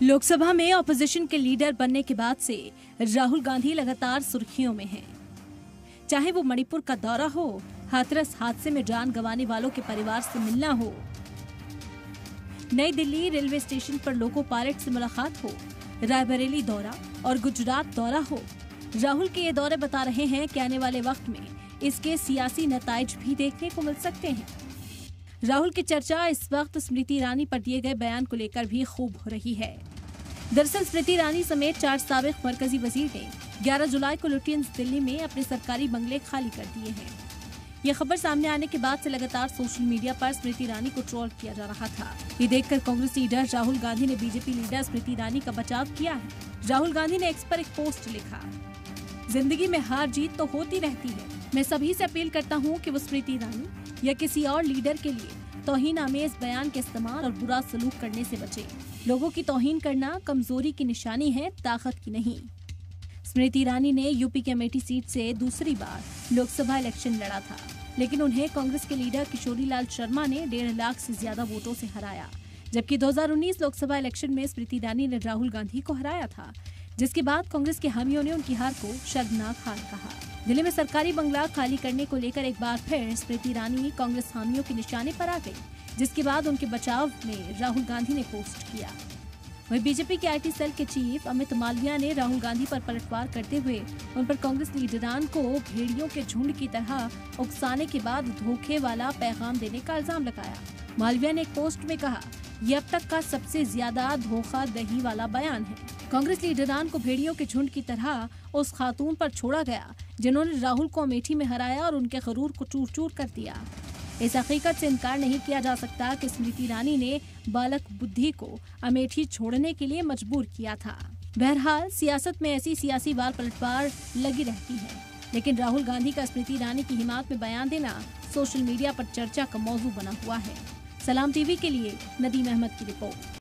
लोकसभा में ऑपोजिशन के लीडर बनने के बाद से राहुल गांधी लगातार सुर्खियों में हैं। चाहे वो मणिपुर का दौरा हो, हाथरस हादसे में जान गंवाने वालों के परिवार से मिलना हो, नई दिल्ली रेलवे स्टेशन पर लोको पायलट से मुलाकात हो, रायबरेली दौरा और गुजरात दौरा हो, राहुल के ये दौरे बता रहे हैं कि आने वाले वक्त में इसके सियासी नताइज भी देखने को मिल सकते हैं। राहुल की चर्चा इस वक्त स्मृति ईरानी पर दिए गए बयान को लेकर भी खूब हो रही है। दरअसल स्मृति ईरानी समेत 4 साबिक मरकजी वजीर ने 11 जुलाई को लुटियंस दिल्ली में अपने सरकारी बंगले खाली कर दिए हैं। ये खबर सामने आने के बाद से लगातार सोशल मीडिया पर स्मृति ईरानी को ट्रोल किया जा रहा था। ये देखकर कांग्रेस लीडर राहुल गांधी ने बीजेपी लीडर स्मृति ईरानी का बचाव किया है। राहुल गांधी ने एक्स पर एक पोस्ट लिखा, जिंदगी में हार जीत तो होती रहती है। मैं सभी से अपील करता हूँ कि वो स्मृति ईरानी या किसी और लीडर के लिए तौहीन आमेज बयान के इस्तेमाल और बुरा सलूक करने से बचे। लोगों की तौहीन करना कमजोरी की निशानी है, ताकत की नहीं। स्मृति ईरानी ने यूपी की अमेठी सीट से दूसरी बार लोकसभा इलेक्शन लड़ा था, लेकिन उन्हें कांग्रेस के लीडर किशोरीलाल शर्मा ने 1.5 लाख से ज्यादा वोटों से हराया। जबकि 2019 लोकसभा इलेक्शन में स्मृति ईरानी ने राहुल गांधी को हराया था, जिसके बाद कांग्रेस के हामियों ने उनकी हार को शर्मनाक हार कहा। दिल्ली में सरकारी बंगला खाली करने को लेकर एक बार फिर स्मृति ईरानी कांग्रेस हामियों के निशाने पर आ गई, जिसके बाद उनके बचाव में राहुल गांधी ने पोस्ट किया। वहीं बीजेपी के आईटी सेल के चीफ अमित मालविया ने राहुल गांधी पर पलटवार करते हुए उन पर कांग्रेस लीडरान को भेड़ियों के झुंड की तरह उकसाने के बाद धोखे वाला पैगाम देने का इल्जाम लगाया। मालविया ने एक पोस्ट में कहा, ये अब तक का सबसे ज्यादा धोखाधड़ी वाला बयान है। कांग्रेस लीडरान को भेड़ियों के झुंड की तरह उस खातून पर छोड़ा गया जिन्होंने राहुल को अमेठी में हराया और उनके गरूर को चूर चूर कर दिया। इस हकीकत से इनकार नहीं किया जा सकता कि स्मृति ईरानी ने बालक बुद्धि को अमेठी छोड़ने के लिए मजबूर किया था। बहरहाल सियासत में ऐसी सियासी वार पलटवार लगी रहती है, लेकिन राहुल गांधी का स्मृति ईरानी की हिमायत में बयान देना सोशल मीडिया पर चर्चा का मौजू बना हुआ है। सलाम टीवी के लिए नदीम अहमद की रिपोर्ट।